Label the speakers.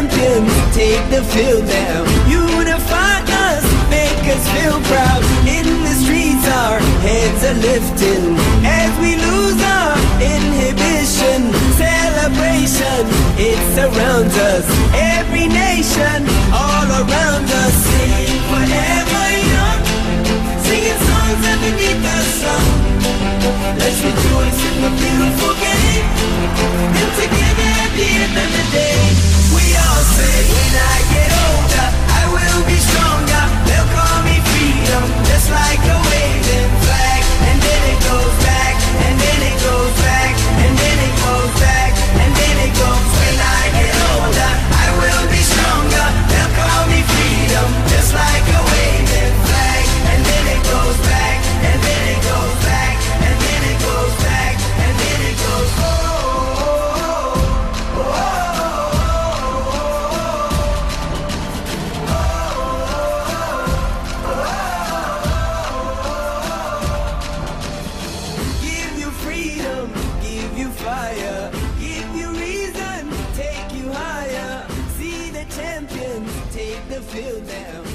Speaker 1: champions take the field now. Unify us, make us feel proud. In the streets our heads are lifting as we lose our inhibition. Celebration, it surrounds us. Every nation, all around us. Sing forever young, singing songs underneath the sun. Let's rejoice in the beautiful game, and together at the end of the day, we all say, when I get older, I will be stronger. They'll call me freedom, just like a waving flag. And then it goes back, and then it goes back, and then it goes back, and then it goes. When I get older, I will be stronger. They'll call me freedom, just like a waving flag. And then it goes back, and then it goes back, and then it goes back, and then it goes. Oh, oh, oh, give you freedom, give you fire, give you reason, take you higher. See the champions take the field now.